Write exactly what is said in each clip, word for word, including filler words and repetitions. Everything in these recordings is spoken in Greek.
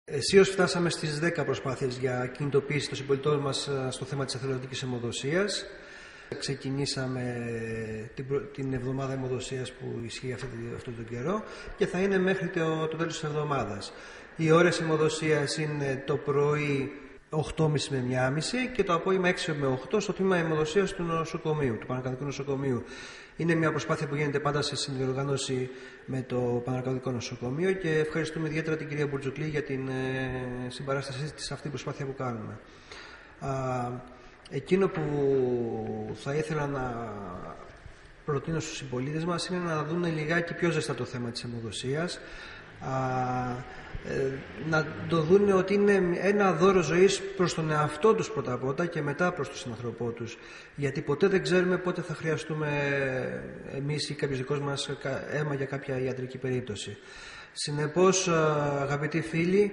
Αισίως φτάσαμε στις δέκα προσπάθειες για κινητοποίηση των συμπολιτών μας στο θέμα της εθελοντικής αιμοδοσίας. Ξεκινήσαμε την, προ... την εβδομάδα αιμοδοσίας που ισχύει αυτόν αυτό τον καιρό και θα είναι μέχρι το, το τέλος της εβδομάδας. Οι ώρες αιμοδοσίας είναι το πρωί οκτώ και μισή με μία και μισή και το απόγευμα έξι με οκτώ στο τμήμα αιμοδοσίας του νοσοκομείου, του Παναρκαδικού Νοσοκομείου. Είναι μια προσπάθεια που γίνεται πάντα σε συνδιοργάνωση με το Παναρκαδικό Νοσοκομείο και ευχαριστούμε ιδιαίτερα την κυρία Μπουρτζουκλή για την ε, συμπαράστασή της σε αυτή την προσπάθεια που κάνουμε. Α, εκείνο που θα ήθελα να προτείνω στους συμπολίτες μας είναι να δουν λιγάκι πιο ζεστά το θέμα της αιμοδοσίας. Α, ε, να το δουν ότι είναι ένα δώρο ζωής προς τον εαυτό τους πρώτα πρώτα και μετά προς τον συνανθρωπό τους, γιατί ποτέ δεν ξέρουμε πότε θα χρειαστούμε εμείς ή κάποιος δικός μας αίμα για κάποια ιατρική περίπτωση. Συνεπώς, αγαπητοί φίλοι,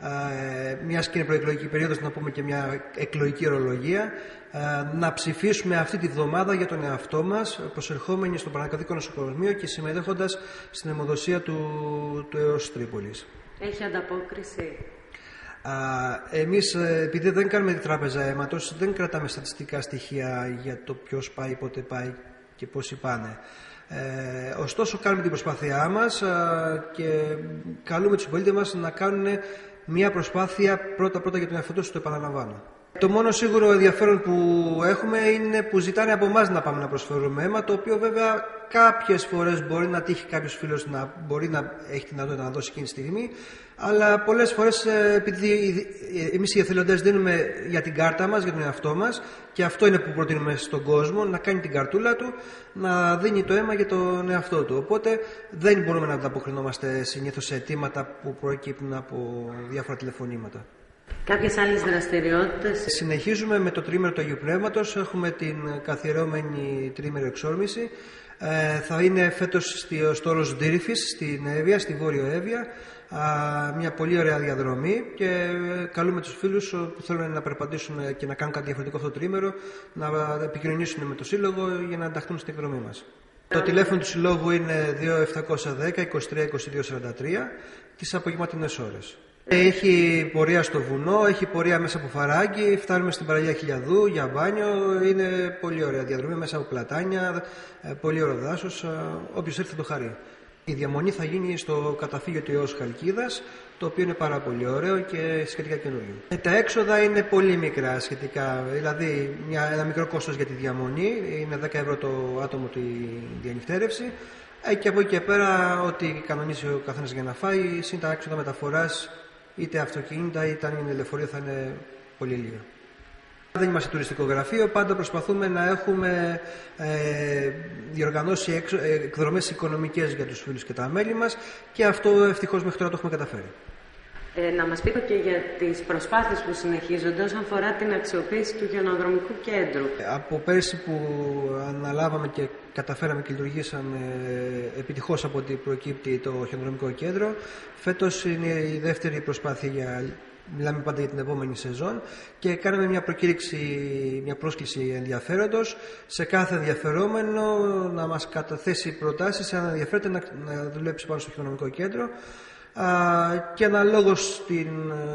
μιας και είναι προεκλογική περίοδος, να πούμε και μια εκλογική ορολογία, να ψηφίσουμε αυτή τη βδομάδα για τον εαυτό μας, προσερχόμενοι στο Παναρκαδικό Νοσοκομείο και συμμετέχοντας στην αιμοδοσία του, του ΕΟΣ Τρίπολης. Έχει ανταπόκριση? Α, εμείς, επειδή δεν κάνουμε τη τράπεζα αίματος, δεν κρατάμε στατιστικά στοιχεία για το ποιος πάει, πότε πάει και πόσοι πάνε. Ε, ωστόσο κάνουμε την προσπάθειά μας α, και καλούμε τους συμπολίτες μας να κάνουν μια προσπάθεια πρώτα πρώτα για τον εαυτό τους, το επαναλαμβάνω. Το μόνο σίγουρο ενδιαφέρον που έχουμε είναι που ζητάνε από εμάς να πάμε να προσφέρουμε αίμα, το οποίο βέβαια κάποιες φορές μπορεί να τύχει κάποιος φίλος να μπορεί να έχει την δυνατότητα να δώσει εκείνη τη στιγμή, αλλά πολλές φορές επειδή εμείς οι εθελοντές δίνουμε για την κάρτα μας, για τον εαυτό μας, και αυτό είναι που προτείνουμε στον κόσμο, να κάνει την καρτούλα του, να δίνει το αίμα για τον εαυτό του. Οπότε δεν μπορούμε να ανταποκρινόμαστε συνήθως σε αιτήματα που προκύπτουν από διάφορα τηλεφωνήματα. Κάποιες άλλες δραστηριότητες? Συνεχίζουμε με το τρίμερο του Αγίου Πνεύματος. Έχουμε την καθιερώμενη τρίμερο εξόρμηση. Ε, θα είναι φέτος στο όρος Ντύριφης, στην Εύβοια, στη Βόρειο Εύβοια. Μια πολύ ωραία διαδρομή και καλούμε τους φίλους που θέλουν να περπατήσουν και να κάνουν κάτι διαφορετικό αυτό το τρίμερο να επικοινωνήσουν με το Σύλλογο για να ενταχθούν στην εκδρομή μας. Το τηλέφωνο του Συλλόγου είναι δύο επτακόσια δέκα είκοσι τρία είκοσι δύο σαράντα τρία τις απογευματινές ώρες. Έχει πορεία στο βουνό, έχει πορεία μέσα από Φαράγγι, φτάνουμε στην παραλία Χιλιαδού για μπάνιο. Είναι πολύ ωραία διαδρομή μέσα από πλατάνια, πολύ ωραίο δάσος. Όποιος έρθει θα το χαρεί. Η διαμονή θα γίνει στο καταφύγιο του ΕΟΣ Χαλκίδας, το οποίο είναι πάρα πολύ ωραίο και σχετικά καινούριο. Τα έξοδα είναι πολύ μικρά σχετικά, δηλαδή μια, ένα μικρό κόστος για τη διαμονή, είναι δέκα ευρώ το άτομο τη διανυκτέρευση. Και από εκεί και πέρα, ό,τι κανονίσει ο καθένας για να φάει, συν τα έξοδα μεταφοράς, είτε αυτοκίνητα είτε αν είναι λεωφορείο, θα είναι πολύ λίγα. Δεν είμαστε τουριστικό γραφείο, πάντα προσπαθούμε να έχουμε ε, διοργανώσει έξω, ε, εκδρομές οικονομικές για τους φίλους και τα μέλη μας και αυτό ευτυχώς μέχρι τώρα το έχουμε καταφέρει. Ε, να μας πείτε και για τις προσπάθειες που συνεχίζονται όσον αφορά την αξιοποίηση του χιονοδρομικού κέντρου. Από πέρσι που αναλάβαμε και καταφέραμε και λειτουργήσαμε επιτυχώς από ό,τι προκύπτει το χιονοδρομικό κέντρο, φέτος είναι η δεύτερη προσπάθεια για... Μιλάμε πάντα για την επόμενη σεζόν και κάναμε μια προκήρυξη, μια πρόσκληση ενδιαφέροντος σε κάθε ενδιαφερόμενο να μας καταθέσει προτάσεις αν ενδιαφέρεται να, να δουλέψει πάνω στο χιονοδρομικό κέντρο α, και αναλόγως την,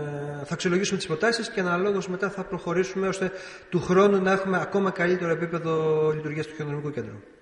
θα αξιολογήσουμε τις προτάσεις και αναλόγως μετά θα προχωρήσουμε ώστε του χρόνου να έχουμε ακόμα καλύτερο επίπεδο λειτουργίας του χιονοδρομικού κέντρου.